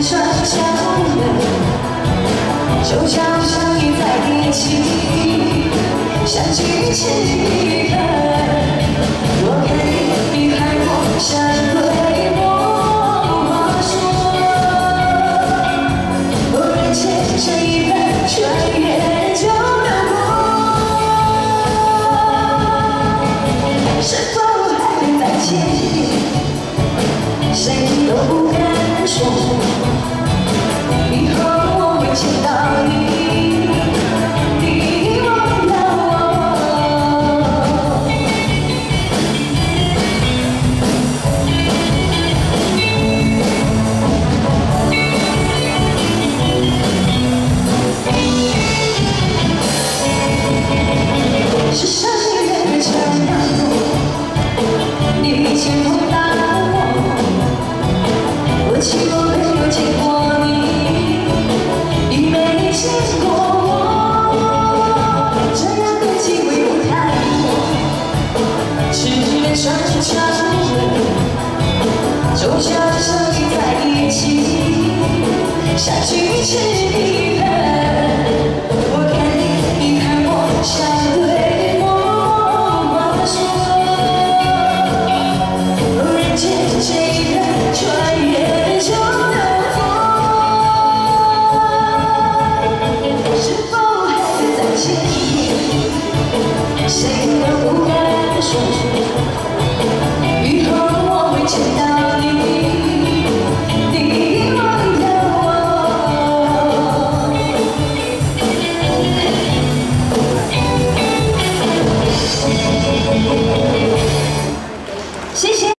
双相拥，就像相遇在一起，相聚前一刻，我给你海阔山对我说，我人间这一份穿越就流过，是否还在前面？ 谁都不敢说，以后我会见到你，你忘了我。是谁人这样做？你牵我打我。 起我没有见过你，你没见过我，这样的机会不太多，只能双手相拥，就像相遇在一起，相聚前一。